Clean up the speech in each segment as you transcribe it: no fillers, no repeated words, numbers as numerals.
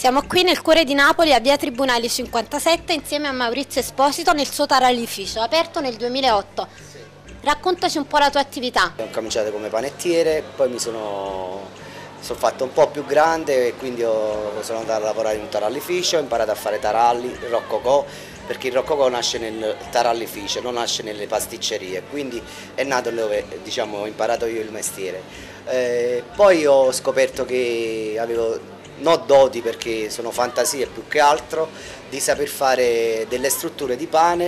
Siamo qui nel cuore di Napoli, a via Tribunali 57, insieme a Maurizio Esposito nel suo tarallificio, aperto nel 2008. Raccontaci un po' la tua attività. Ho cominciato come panettiere, poi mi sono fatto un po' più grande e quindi sono andato a lavorare in un tarallificio, ho imparato a fare taralli, il rococò, perché il rococò nasce nel tarallificio, non nasce nelle pasticcerie, quindi è nato dove ho imparato io il mestiere. Poi ho scoperto che avevo non doti, perché sono fantasie più che altro, di saper fare delle strutture di pane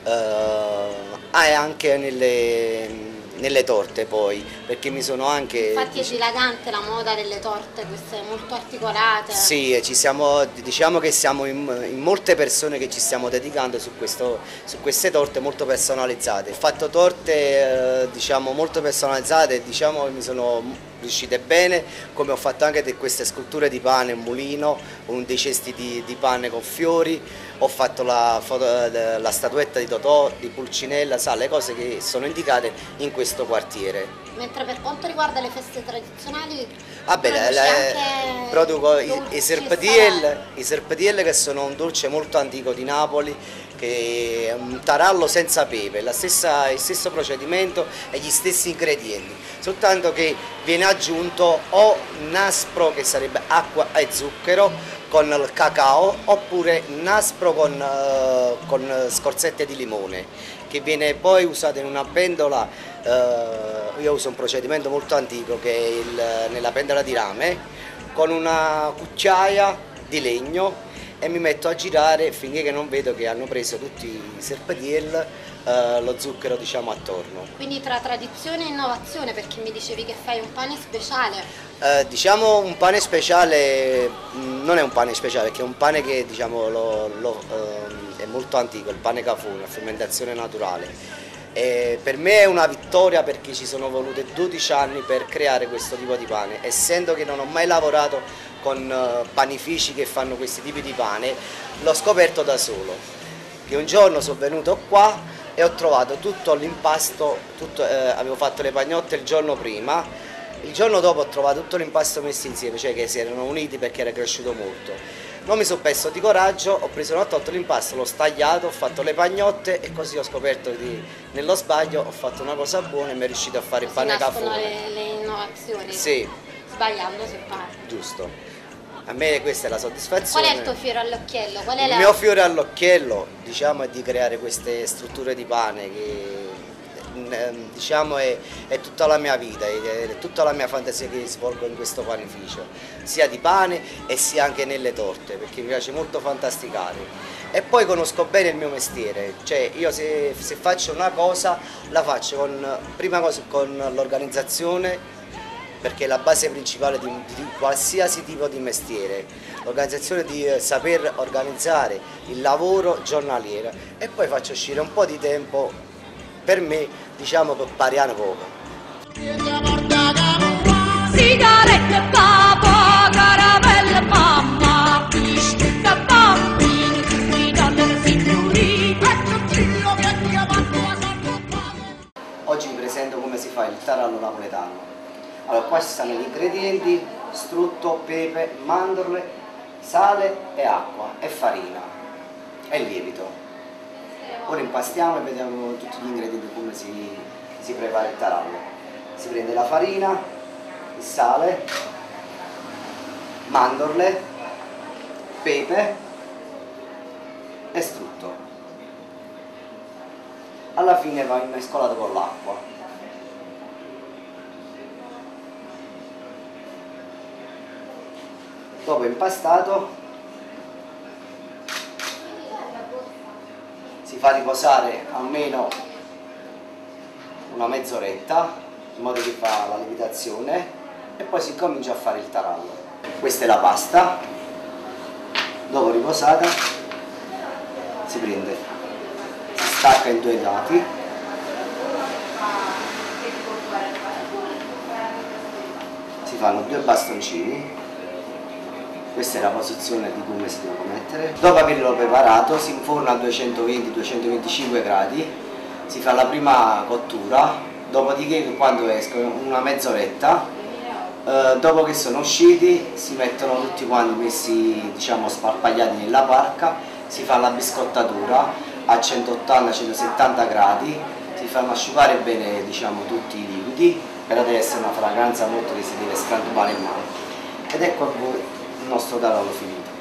e anche nelle torte, poi, perché mi sono anche... Infatti è dilagante la moda delle torte, queste molto articolate. Sì, diciamo che siamo in molte persone che ci stiamo dedicando su queste torte molto personalizzate. Ho fatto torte molto personalizzate, mi sono riuscite bene, come ho fatto anche queste sculture di pane, un mulino, dei cesti di pane con fiori, ho fatto la statuetta di Totò, di Pulcinella, le cose che sono indicate in questo quartiere. Mentre per quanto riguarda le feste tradizionali, produco i serpatiel, che sono un dolce molto antico di Napoli, che è un tarallo senza pepe, il stesso procedimento e gli stessi ingredienti, soltanto che viene aggiunto o naspro, che sarebbe acqua e zucchero, con il cacao, oppure naspro con scorzette di limone, che viene poi usato in una pentola. Io uso un procedimento molto antico, che è nella pentola di rame, con una cucciaia di legno, e mi metto a girare finché che non vedo che hanno preso tutti i serpatiel lo zucchero attorno. Quindi tra tradizione e innovazione, perché mi dicevi che fai un pane speciale. Un pane speciale non è un pane speciale, perché è un pane che è molto antico, il pane Cafone, a fermentazione naturale. Per me è una vittoria, perché ci sono volute 12 anni per creare questo tipo di pane, essendo che non ho mai lavorato con panifici che fanno questi tipi di pane, l'ho scoperto da solo, che un giorno sono venuto qua e ho trovato tutto l'impasto, avevo fatto le pagnotte il giorno prima, il giorno dopo ho trovato tutto l'impasto messo insieme, cioè che si erano uniti perché era cresciuto molto. Non mi sono perso di coraggio, ho tolto l'impasto, l'ho stagliato, ho fatto le pagnotte e così ho scoperto nello sbaglio ho fatto una cosa buona e mi è riuscito a fare il pane Cafone. Le innovazioni. Sì. Sbagliando si impara. Giusto. A me questa è la soddisfazione. Qual è il tuo fiore all'occhiello? Il mio fiore all'occhiello, è di creare queste strutture di pane che è tutta la mia vita, è tutta la mia fantasia che svolgo in questo panificio, sia di pane e sia anche nelle torte, perché mi piace molto fantasticare. E poi conosco bene il mio mestiere, cioè io se faccio una cosa la faccio prima cosa con l'organizzazione, perché è la base principale di qualsiasi tipo di mestiere, l'organizzazione, di saper organizzare il lavoro giornaliero, e poi faccio uscire un po' di tempo per me, per pariare poco. Sigarette, papà, caramelle, mamma, biscuita, bambini, guidano sicuri. Oggi vi presento come si fa il tarallo napoletano. Allora, qua ci stanno gli ingredienti: strutto, pepe, mandorle, sale e acqua e farina e lievito. Ora impastiamo e vediamo tutti gli ingredienti, come si prepara il tarallo. Si prende la farina, il sale, mandorle, pepe e strutto. Alla fine va mescolato con l'acqua. Dopo impastato si fa riposare almeno una mezz'oretta, in modo che fa la lievitazione, e poi si comincia a fare il tarallo. Questa è la pasta. Dopo riposata si prende, si stacca in due lati, si fanno due bastoncini. Questa è la posizione di come si deve mettere. Dopo averlo preparato si inforna a 220-225 gradi, si fa la prima cottura, dopodiché quando escono una mezz'oretta Dopo che sono usciti si mettono tutti quanti messi, diciamo, sparpagliati nella barca, si fa la biscottatura a 180-170 gradi, si fanno asciugare bene, diciamo, tutti i liquidi, però deve essere una fragranza molto che si deve scantumare in mano. Ed ecco a voi il nostro tarallo finito.